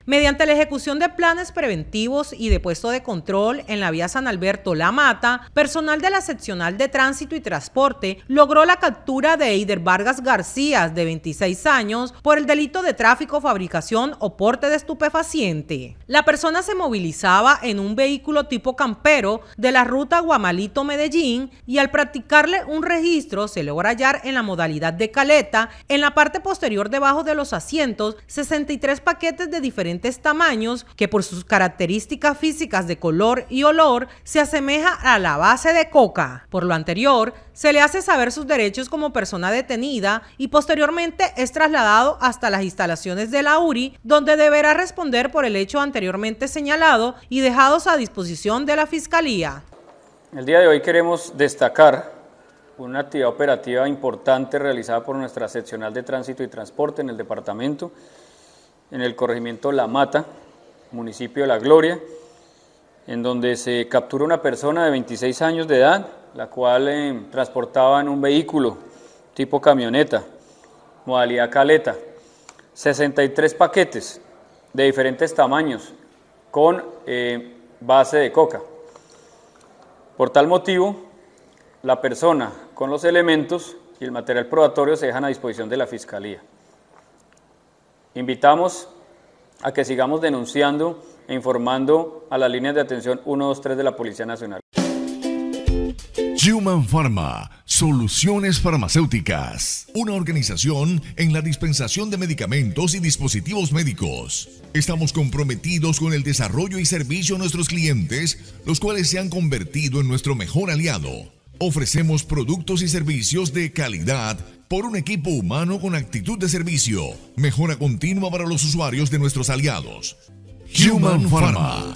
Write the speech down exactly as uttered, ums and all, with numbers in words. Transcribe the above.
Mediante la ejecución de planes preventivos y de puesto de control en la vía San Alberto-La Mata, personal de la Seccional de Tránsito y Transporte logró la captura de Eider Vargas García, de veintiséis años, por el delito de tráfico, fabricación o porte de estupefaciente. La persona se movilizaba en un vehículo tipo campero de la ruta Guamalito-Medellín y al practicarle un registro se logra hallar en la modalidad de caleta, en la parte posterior debajo de los asientos, sesenta y tres paquetes de diferentes tamaños que por sus características físicas de color y olor se asemeja a la base de coca. Por lo anterior, se le hace saber sus derechos como persona detenida y posteriormente es trasladado hasta las instalaciones de la U R I, donde deberá responder por el hecho anteriormente señalado y dejados a disposición de la Fiscalía. El día de hoy queremos destacar una actividad operativa importante realizada por nuestra Seccional de Tránsito y Transporte en el departamento, en el corregimiento La Mata, municipio de La Gloria, en donde se captura una persona de veintiséis años de edad, la cual eh, transportaba en un vehículo tipo camioneta, modalidad caleta, sesenta y tres paquetes de diferentes tamaños con eh, base de coca. Por tal motivo, la persona con los elementos y el material probatorio se dejan a disposición de la Fiscalía. Invitamos a que sigamos denunciando e informando a las líneas de atención uno dos tres de la Policía Nacional. Human Pharma, soluciones farmacéuticas, una organización en la dispensación de medicamentos y dispositivos médicos. Estamos comprometidos con el desarrollo y servicio a nuestros clientes, los cuales se han convertido en nuestro mejor aliado. Ofrecemos productos y servicios de calidad por un equipo humano con actitud de servicio, mejora continua para los usuarios de nuestros aliados. Human Pharma.